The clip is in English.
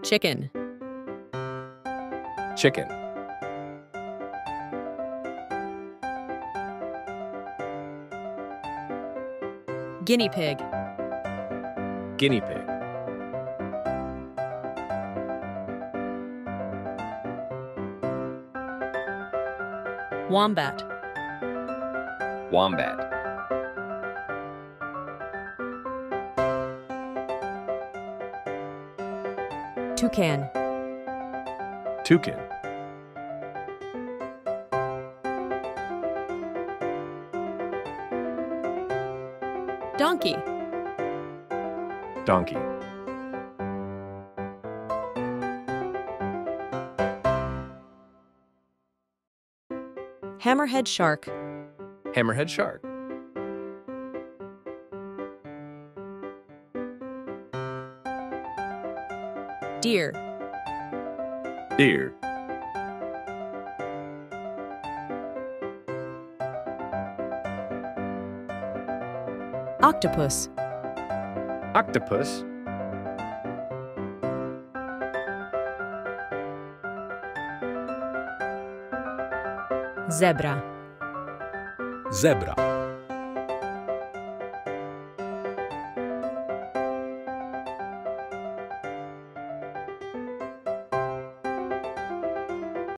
Chicken. Chicken. Guinea pig. Guinea pig. Wombat. Wombat. Toucan. Toucan. Donkey. Donkey. Hammerhead shark. Hammerhead shark. Deer. Deer. Octopus. Octopus. Zebra. Zebra.